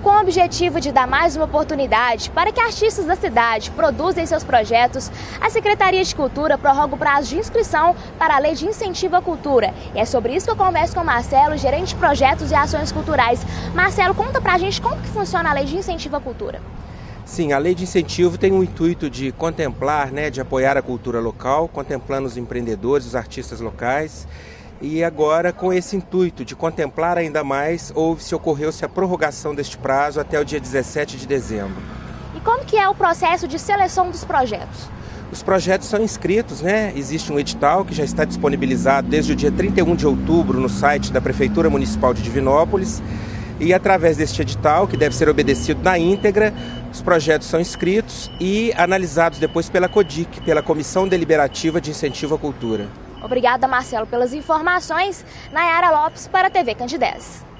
Com o objetivo de dar mais uma oportunidade para que artistas da cidade produzam seus projetos, a Secretaria de Cultura prorroga o prazo de inscrição para a Lei de Incentivo à Cultura. E é sobre isso que eu converso com o Marcelo, gerente de projetos e ações culturais. Marcelo, conta pra gente como que funciona a Lei de Incentivo à Cultura. Sim, a Lei de Incentivo tem o intuito de contemplar, de apoiar a cultura local, contemplando os empreendedores, os artistas locais. E agora, com esse intuito de contemplar ainda mais, ocorreu-se a prorrogação deste prazo até o dia 17 de dezembro. E como que é o processo de seleção dos projetos? Os projetos são inscritos, Existe um edital que já está disponibilizado desde o dia 31 de outubro no site da Prefeitura Municipal de Divinópolis. E através deste edital, que deve ser obedecido na íntegra, os projetos são inscritos e analisados depois pela CODIC, pela Comissão Deliberativa de Incentivo à Cultura. Obrigada, Marcelo, pelas informações. Nayara Lopes para a TV Candidez.